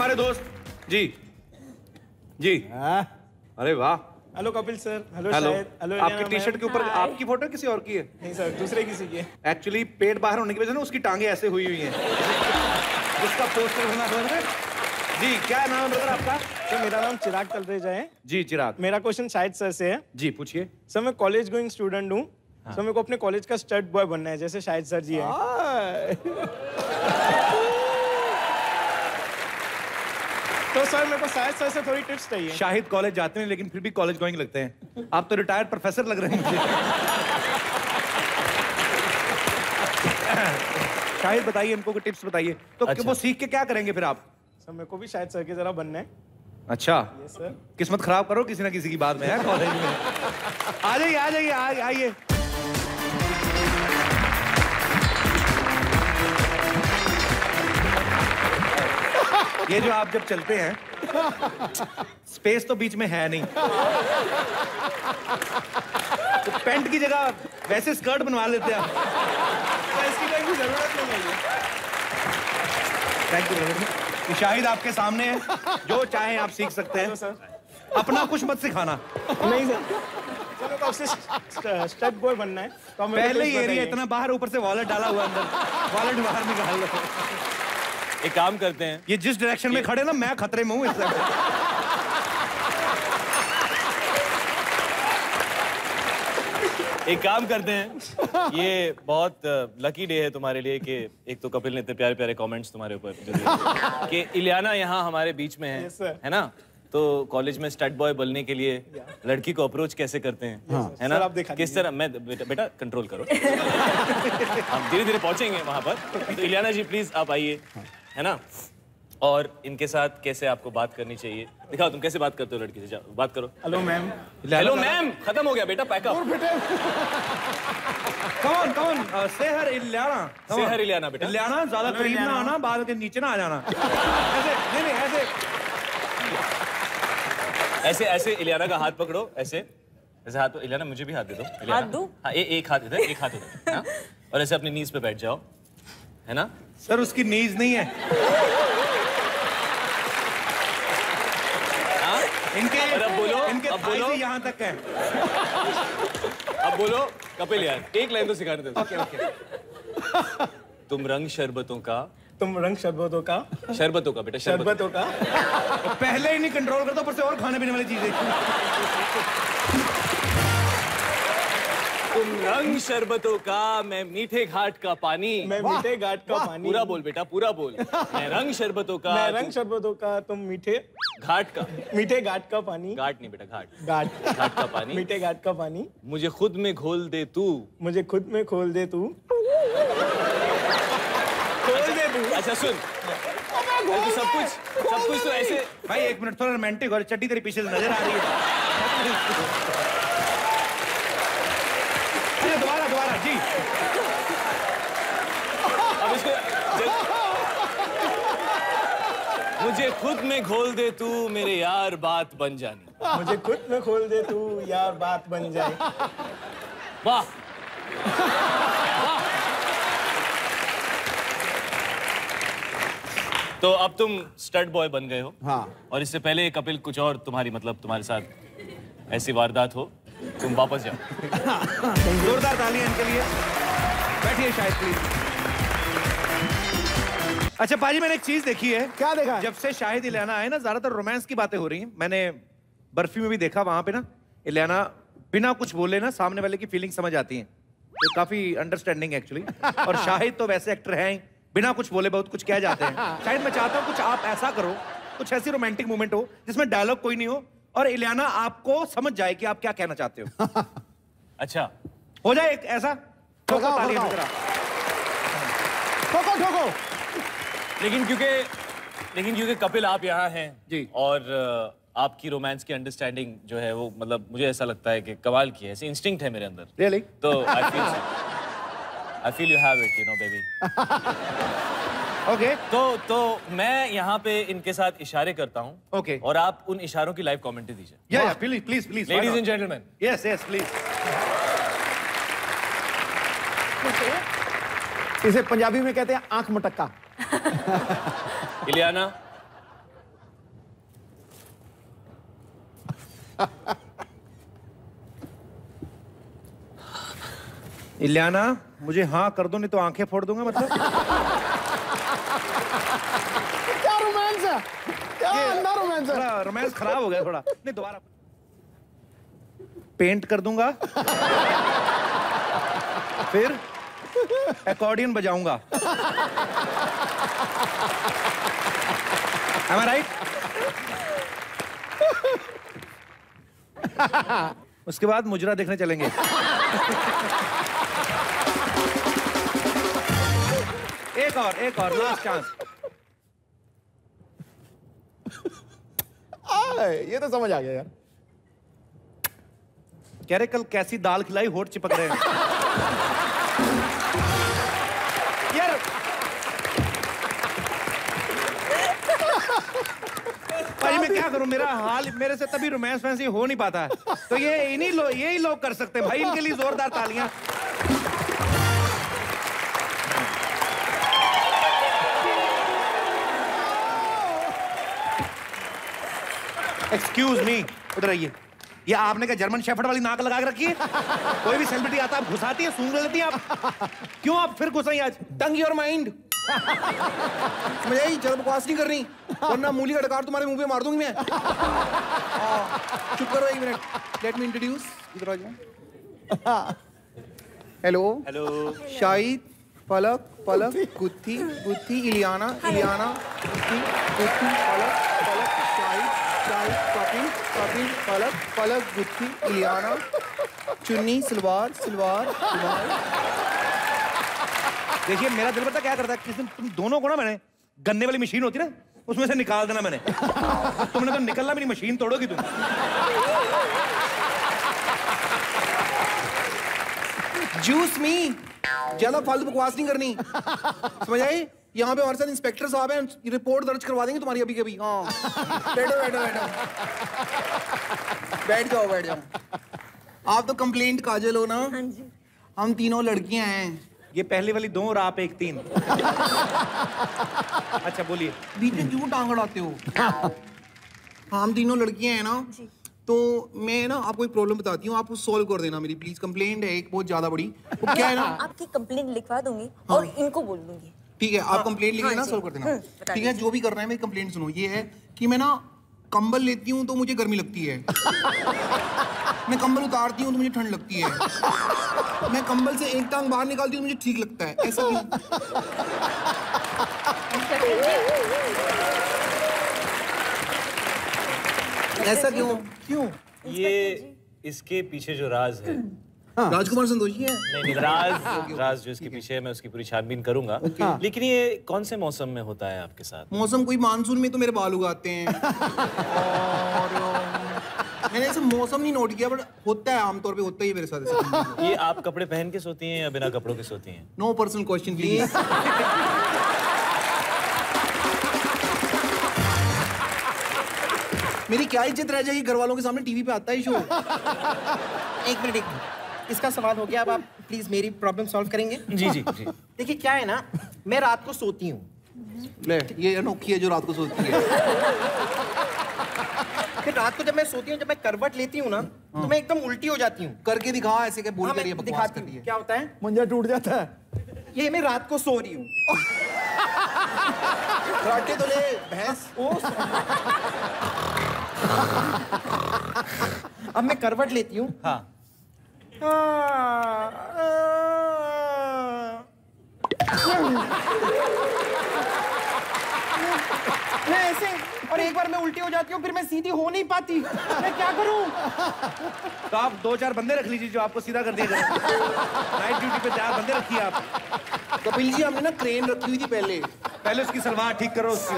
हमारे दोस्त जी जी। अरे वाह। Hello Kapil sir. Hello hello. Shahid. Hello आपकी टी शर्ट के ऊपर आपकी फोटो किसी और की है? नहीं सर, दूसरे किसी की है। एक्चुअली पेट बाहर होने की वजह से ना उसकी टांगे ऐसे हुई हुई हैं। उसका पोस्टर बना हुआ है। जी क्या नाम है ब्रदर आपका? सर मेरा नाम चिराग तलरेजा है। जी चिराग। मेरा क्वेश्चन शाहिद सर से है। जी पूछिए। सर मैं कॉलेज गोइंग स्टूडेंट हूँ। सर मेरे को अपने कॉलेज का स्टड बॉय बनना है जैसे शाहिद सर जी हैं। तो सर मेरे को शाहिद सर से थोड़ी टिप्स चाहिए। शाहिद कॉलेज जाते हैं लेकिन फिर भी कॉलेज गोइंग लगते हैं। आप तो रिटायर्ड प्रोफेसर लग रहे हैं मुझे। शाहिद बताइए इनको कोई टिप्स बताइए। तो अच्छा। वो सीख के क्या करेंगे फिर आप? सर मेरे को भी शाहिद सर की तरह बनना है। अच्छा। Yes sir. किस्मत खराब करो किसी ना किसी की बात में है कॉलेज में। आ जाइए आ जाइए आइए। ये जो आप जब चलते हैं स्पेस तो बीच में है नहीं, तो पेंट की जगह वैसे स्कर्ट बनवा लेते हैं आप। तो इसकी कोई जरूरत नहीं है। Thank you. शाहिद आपके सामने है, जो चाहे आप सीख सकते हैं। अपना कुछ मत सिखाना। नहीं सर, चलो तो आपसे स्टड बॉय बनना है। तो पहले ही एरिया इतना बाहर, ऊपर से वॉलेट डाला हुआ अंदर। वॉलेट बाहर निकाल लो। एक काम करते हैं, ये जिस डायरेक्शन में खड़े ना मैं खतरे में हूँ इस समय। एक काम करते हैं, ये बहुत लकी डे है तुम्हारे लिए कि एक तो कपिल ने इतने प्यारे प्यारे कमेंट्स तुम्हारे ऊपर कि इलियाना यहाँ हमारे बीच में है। Yes, sir. है ना? तो कॉलेज में स्टड बॉय बनने के लिए लड़की को अप्रोच कैसे करते हैं, है ना? किस तरह? मैं बेटा कंट्रोल करो। हम धीरे धीरे पहुंचेंगे वहां पर। तो इलियाना जी प्लीज आप आइए, है ना? और इनके साथ कैसे आपको बात करनी चाहिए दिखाओ। तुम कैसे बात करते हो लड़की से? जाओ बात करो। Hello ma'am. हेलो मैम खत्म हो गया बेटा, पैकअप। कौन सेहर इलियाना। सेहर इलियाना बेटा। इलियाना ज्यादा करीब ना आना, बाल के नीचे ना आ जाना। ऐसे नहीं ऐसे ऐसे इलियाना का हाथ पकड़ो, ऐसे ऐसे हाथ। इलियाना मुझे भी हाथ दे दो। हाथ दूं? हाँ एक हाथ इधर, एक हाथ उधर, हाँ? और ऐसे अपनी नीज पे बैठ जाओ, है ना? सर उसकी नीज नहीं है। हाँ? इनके अब बोलो, इनके अब बोलो यहाँ तक है। अब बोलो कपिल यार, एक लाइन तो सिखाने दो। Okay okay. तुम रंग शरबतों का, तुम रंग शरबतों का, शरबतों का बेटा, शरबतों का। पहले ही नहीं कंट्रोल करता, ऊपर से और खाने पीने वाली चीजें। तुम रंग शरबतों का, मैं मीठे घाट का पानी। मैं मीठे घाट का पानी। पूरा बोल बेटा, पूरा बोल। मैं रंग शरबतों का, मैं रंग शरबतों का, तुम मीठे घाट का, मीठे घाट का पानी। घाट नहीं बेटा, घाट घाट घाट का पानी। मीठे घाट का पानी। मुझे खुद में घोल दे तू, मुझे खुद में खोल दे तू। खोल दे तू। अच्छा सुन, तो सब कुछ तो ऐसे। भाई एक मिनट, थोड़ा रोमांटिक और चड्डी तेरी पीछे से नजर आ रही है। दोबारा जी। अब इसको मुझे खुद में घोल दे तू, मेरे यार बात बन जानी। मुझे खुद में खोल दे तू, यार बात बन जाए। वाह। तो अब तुम स्टड बॉय बन गए हो। हाँ। और इससे पहले कपिल कुछ और तुम्हारी मतलब तुम्हारे साथ ऐसी वारदात हो, तुम वापस जाओ। जोरदार तालियां इनके लिए। बैठिए शायद प्लीज। अच्छा पाजी, मैंने एक चीज देखी है। क्या देखा? जब से शाहिद इलियाना आए ना, ज्यादातर रोमांस की बातें हो रही हैं। मैंने बर्फी में भी देखा, वहां पे ना इलियाना बिना कुछ बोले ना सामने वाले की फीलिंग समझ आती है। तो काफी अंडरस्टैंडिंग एक्चुअली। और शाहिद तो वैसे एक्टर हैं, बिना कुछ बोले बहुत कुछ कह जाते हैं। शाहिद मैं चाहता हूँ कुछ आप ऐसा करो, कुछ ऐसी रोमांटिक मोमेंट हो जिसमें डायलॉग कोई नहीं हो और इलियाना आपको समझ जाए कि आप क्या कहना चाहते हो। अच्छा हो जाए एक ऐसा। ठोको तालियां ठोको ठोको। लेकिन क्योंकि कपिल आप यहाँ हैं जी, और आपकी रोमांस की अंडरस्टैंडिंग जो है वो मतलब मुझे ऐसा लगता है कि कमाल की है। ऐसी इंस्टिंक्ट है मेरे अंदर। रियली? तो I feel you have it, you know, baby. Okay. तो मैं यहाँ पे इनके साथ इशारे करता हूँ। Okay. और आप उन इशारों की लाइव कमेंट्री दीजिए। Yeah, please. Ladies and gentlemen. Yes, please. इसे पंजाबी में कहते हैं आंख मटक्का। इलियाना, इलियाना, मुझे हाँ कर दो नहीं तो आंखें फोड़ दूंगा मतलब। क्या रोमांस है, क्या अंधा रोमांस है। थोड़ा रोमांस खराब हो गया थोड़ा। नहीं दोबारा पेंट कर दूंगा, फिर एकॉर्डियन बजाऊंगा। Am I right? उसके बाद मुजरा देखने चलेंगे। एक और लास्ट चांस। ये तो समझ आ गया यार। कह रहे कल कैसी दाल खिलाई, होठ चिपक रहे हैं। यार भाई मैं क्या करूं, मेरा हाल, मेरे से तभी रोमांस फैंसी हो नहीं पाता है। तो ये यही लोग कर सकते हैं भाई, इनके लिए जोरदार तालियां। एक्सक्यूज मी, उधर आइए। ये आपने क्या जर्मन शेफर्ड वाली नाक लगा के रखी है? कोई भी सेलिब्रिटी आता है आप घुसाती है, सूंघ लेती है आप। क्यों आप फिर घुसाई आज? Tongue your mind. समझ आई? ज्यादा बकवास नहीं करनी, वरना मूली का डकार तुम्हारे मुंह पे मार दूंगी मैं। चुप करो 1 मिनट। Let me introduce. इधर आ जाओ। Hello hello. शाहिद, पलक, पलक, गुत्थी, गुत्थी, इलियाना, इलियाना, गुत्थी, गुत्थी, पलक, पलक, शाहिद, शाहिद, कपिल, कपिल, पलक, पलक, गुत्थी, इलियाना, चुन्नी, सलवार, सलवार, सलवार। देखिए मेरा दिल पता क्या करता है, किस दिन तुम दोनों को ना मैंने गन्ने वाली मशीन होती है ना, उसमें से निकाल देना मैंने। तुमने तो निकलना, मेरी मशीन तोड़ोगी तुम। जूस मी, ज्यादा फालतू बकवास नहीं करनी, समझ आई? यहाँ पे हमारे साथ इंस्पेक्टर साहब हैं, रिपोर्ट दर्ज करवा देंगे तुम्हारी अभी कभी। हाँ, बैठो बैठो बैठो, बैठ जाओ बैठ जाओ। आप तो कंप्लेंट काजल हो ना? हाँ जी। हम तीनों लड़कियां हैं। ये पहले वाली 2 और आप 1 3। अच्छा बोलिए। बीच में क्यों टांग अड़ाते हो? हम तीनों लड़कियां हैं ना, तो मैं ना आपको एक प्रॉब्लम बताती हूँ, आप सॉल्व कर देना मेरी प्लीज। कंप्लेंट है एक बहुत ज्यादा बड़ी। वो क्या है ना, आपकी कंप्लेंट लिखवा दूंगी और इनको बोल दूंगी। ठीक है, आप कंप्लेंट लिख लेना, सॉल्व कर देना। ठीक है, जो भी करना है मेरी कंप्लेंट सुनो। ये है कि मैं ना कंबल लेती हूँ तो मुझे गर्मी लगती है, मैं कंबल उतारती हूँ तो मुझे ठंड लगती है, मैं कंबल से एक टांग बाहर निकालती हूँ तो मुझे ठीक लगता है। ऐसा क्यों? ऐसा क्यों? क्यों? ये इसके पीछे जो राज है, राजकुमार संतोषी है। नहीं राज जो इसके पीछे है, मैं उसकी पूरी छानबीन करूंगा। लेकिन ये कौन से मौसम में होता है आपके साथ? मौसम कोई मानसून में तो मेरे बाल उगाते हैं, और मैंने ऐसे मौसम नहीं नोट किया, बट होता है, आमतौर पे होता ही है मेरे साथ ऐसा। ये आप कपड़े पहन के सोती हैं या बिना कपड़ों के सोती हैं? No personal question please. मेरी क्या इज्जत रह जाएगी घर वालों के सामने, टीवी पे आता है शो। एक मिनट, इसका सवाल हो गया। अब आप प्लीज मेरी प्रॉब्लम सॉल्व करेंगे? जी जी जी। देखिए क्या है ना, मैं रात को सोती हूँ। ले, ये अनोखी है जो रात को सोती है। फिर रात को जब मैं सोती हूँ, जब मैं करवट लेती हूँ ना, तो मैं एकदम उल्टी हो जाती हूँ। करके दिखा ऐसे के बोल हाँ, कर ये मैं बकवास दिखाती करती हूँ है। क्या होता है। मंजा टूट जाता है। ये मैं रात को सो रही हूँ। राटे तो ले भैंस। अब मैं करवट लेती हूँ। हाँ। मैं ऐसे, और एक बार मैं उल्टी हो जाती हूँ, फिर मैं सीधी हो नहीं पाती। मैं क्या करूँ? तो आप 2-4 बंदे रख लीजिए जो आपको सीधा कर दिया करें। नाइट ड्यूटी पे 4 बंदे रखिए आप। कपिल जी, हमने ना क्रेन रखी हुई थी पहले उसकी सलवार ठीक करो उसकी।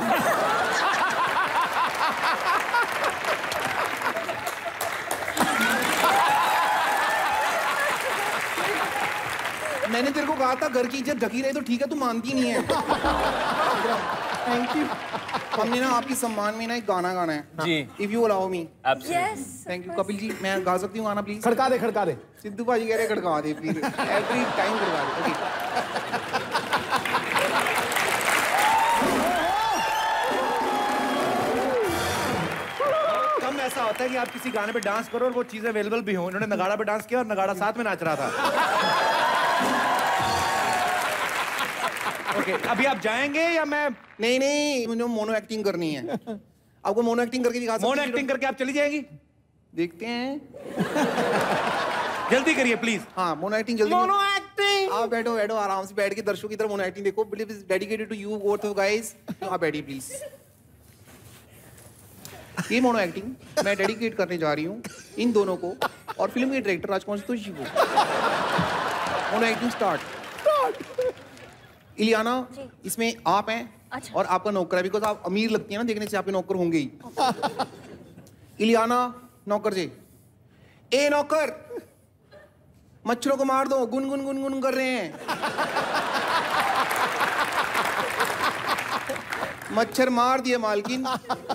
मैंने तेरे को कहा था घर की इज्जत ढकी रहे तो ठीक है, तू मानती नहीं है। Thank you. हमने ना आपके सम्मान में ना एक गाना गाना है। जी। If you allow me. Yes. Thank you Kapil ji, मैं गा सकती हूँ गाना प्लीज? खड़का दे, खड़का दे। सिद्धू भाजी कह रहे खड़का दे प्लीज, एवरी टाइम खड़का दे। ओके। कम ऐसा होता है कि आप किसी गाने पे डांस करो और वो चीजें अवेलेबल भी हो। इन्होंने नगाड़ा पे डांस किया और नगाड़ा साथ में नाच रहा था। ओके, अभी आप जाएंगे या मैं? नहीं, मुझे मोनो एक्टिंग करनी है। आपको मोनो एक्टिंग करके दिखा सकते हैं? मोनो एक्टिंग करके आप चली जाएंगी? देखते हैं। जल्दी करिए प्लीज। हाँ, मोनो एक्टिंग जल्दी। Mono acting. आप बैठो आराम से बैठ के दर्शकों की तरह मोनो एक्टिंग देखो। Please dedicated to you both of guys. आप बैठिए प्लीज। ये मोनो एक्टिंग मैं डेडिकेट करने जा रही हूँ इन दोनों को और फिल्म के डायरेक्टर राजकुमार संतोषी को। Mono acting start. इलियाना, इसमें आप हैं अच्छा। और आपका नौकर है, बिकॉज आप अमीर लगती है ना देखने से, आपके नौकर होंगे ही। इलियाना, नौकर जी। ए नौकर, मच्छरों को मार दो, गुन गुन गुन गुन कर रहे हैं। मच्छर मार दिए मालकिन।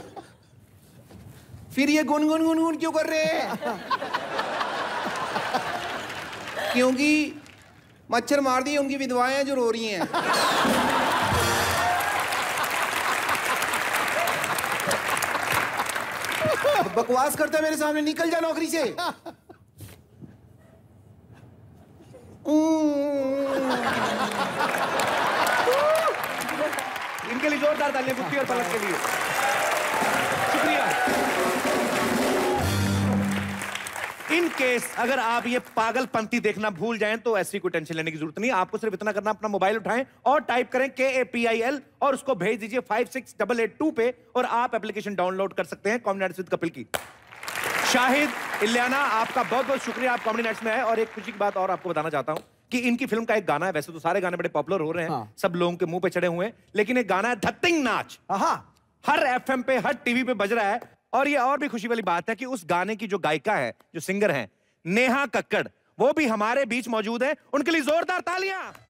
फिर ये गुन गुन गुन गुन क्यों कर रहे हैं? क्योंकि मच्छर मार दिए उनकी विधवाएं हैं जो रो रही हैं। बकवास करता है मेरे सामने, निकल जा नौकरी से। इनके लिए जोरदार तालियां गुत्ती और पलक के लिए। शुक्रिया। इन केस अगर आप ये पागलपंती देखना भूल जाएं तो ऐसी कोई टेंशन लेने की जरूरत नहीं। आपको सिर्फ इतना करना, अपना मोबाइल उठाएं और टाइप करें KAPIL और उसको भेज दीजिए 56882 पे और आप एप्लीकेशन डाउनलोड कर सकते हैं कॉमेडी नाइट्स विद कपिल की। शाहिद, इलियाना, आपका बहुत बहुत शुक्रिया, आप कॉमेडी नाइट्स में आए। और एक खुशी की बात और आपको बताना चाहता हूं कि इनकी फिल्म का एक गाना है, वैसे तो सारे गाने बड़े पॉपुलर हो रहे हैं, हाँ। सब लोगों के मुंह पे चढ़े हुए हैं, लेकिन एक गाना है धत्तिंग नाच, हर FM पे, हर टीवी पे बज रहा है। और ये और भी खुशी वाली बात है कि उस गाने की जो गायिका है, जो सिंगर है, नेहा कक्कड़, वो भी हमारे बीच मौजूद है। उनके लिए जोरदार तालियां।